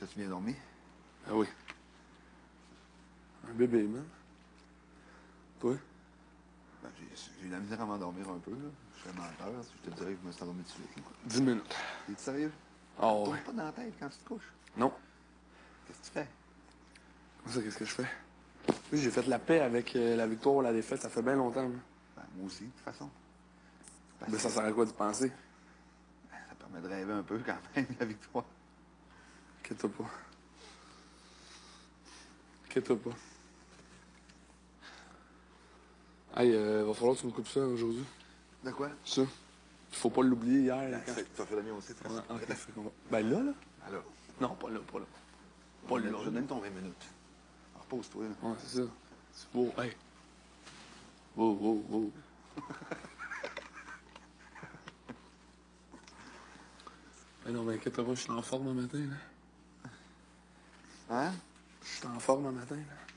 T'as-tu bien dormi? Ah oui. Un bébé, man. Toi? Ben, j'ai eu la misère à m'endormir un peu, là. Je suis menteur, si je te dirais que je me suis endormi tout de suite. 10 minutes. T'es sérieux? Ah Ça te ouais. tourne pas dans la tête quand tu te couches? Non. Qu'est-ce que tu fais? Comme ça, qu'est-ce que je fais? Oui, j'ai fait la paix avec la victoire ou la défaite, ça fait bien longtemps. Là. Ben, moi aussi, de toute façon. Parce Mais ça que sert à quoi de penser? ça permet de rêver un peu quand même, la victoire. Inquiète-toi pas. Inquiète-toi pas. Hey, va falloir que tu me coupes ça aujourd'hui. De quoi? Ça. Faut pas l'oublier hier. Ben, quand... tu vas faire le mien aussi, de toute façon. Ouais, ok, fait qu'on va- Ben là? Alors, Non, pas là, pas là. Pas là. je donne ton 20 minutes. Alors, repose-toi, là. Ouais, c'est ça. C'est beau. Hey. Wow, wow, wow. Ben non, mais inquiète-toi pas, je suis en forme un matin, là. Hein? Je suis en forme un matin, là.